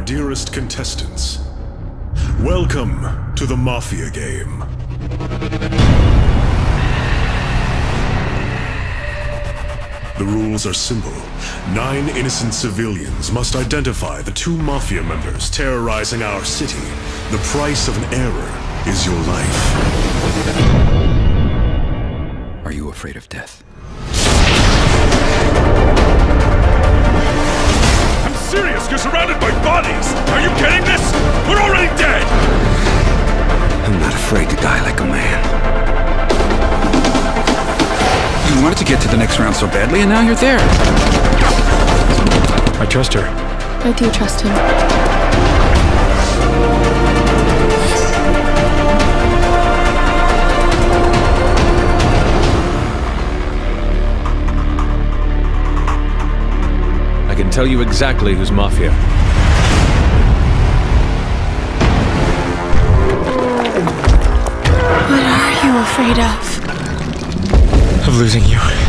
dearest contestants. Welcome to the Mafia game. The rules are simple. 9 innocent civilians must identify the 2 Mafia members terrorizing our city. The price of an error is your life. Are you afraid of death? I'm serious! You're surrounded by bodies! Are you getting this? We're already dead! I'm not afraid to die like a man. You wanted to get to the next round so badly, and now you're there. I trust her. I do trust him. I can tell you exactly who's Mafia. What are you afraid of? Of losing you.